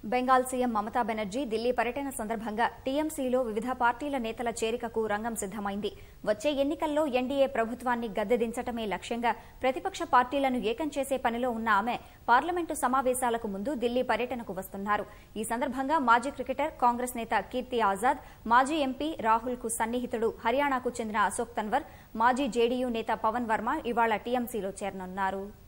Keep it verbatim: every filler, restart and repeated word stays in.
Bengal CM Mamata Banerjee Delhi పర్యటన సందర్భంగా టీఎంసీలో వివిధ పార్టీల నేతల చేరికకు రంగం సిద్దమైంది. వచ్చే ఎన్నికల్లో ఎన్డీఏ ప్రభుత్వాన్ని గద్దెదించటమే లక్ష్యంగా ప్రతిపక్ష పార్టీలను ఏకం చేసే పనిలో ఉన్న ఆమె పార్లమెంటు సమావేశాలకు ముందు ఢిల్లీ పర్యటనకు వస్తున్నారు. ఈ సందర్భంగా మాజీ క్రికెటర్, కాంగ్రెస్ నేత కీర్తి ఆజాద్, మాజీ ఎంపీ రాహుల్ కు సన్నిహితుడు, హర్యానాకు చెందిన అశోక్ తన్వర్, మాజీ జేడీయూ నేత పవన్ వర్మ ఇవాళ టీఎంసీలో చేరనున్నారు.